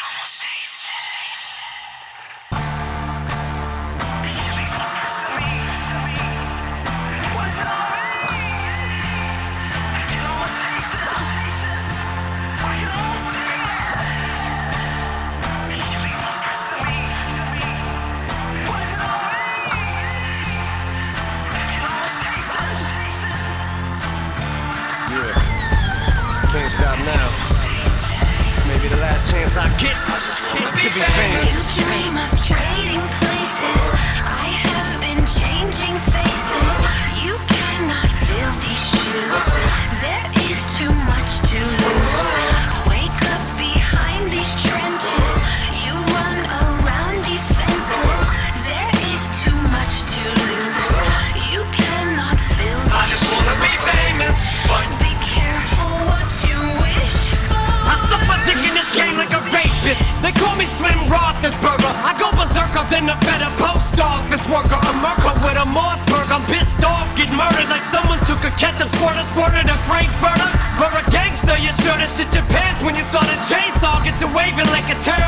almost taste it. This shit makes no sense to me. What does it all mean? I can almost taste it. I can almost see it. This shit makes no sense to me. What does it all mean? I can almost taste it. Yeah. Can't stop now. Maybe the last chance I get to be famous. You dream of trading places. I have been changing faces. You cannot fill these shoes. There is too much to lose. Wake up behind these trenches. You run around defenseless. There is too much to lose. You cannot fill these shoes. I just wanna be famous, but be careful what you wish for. I stuff my dick in this game like a rapist. They call me Slim Roethlisberger. I go berserker than a better post office worker. A murker with a Mossberg. I'm pissed off, get murdered like someone took a ketchup squirter, squirted a Frankfurter. For a gangster, you should've shit your pants when you saw the chainsaw get to waving like a terror.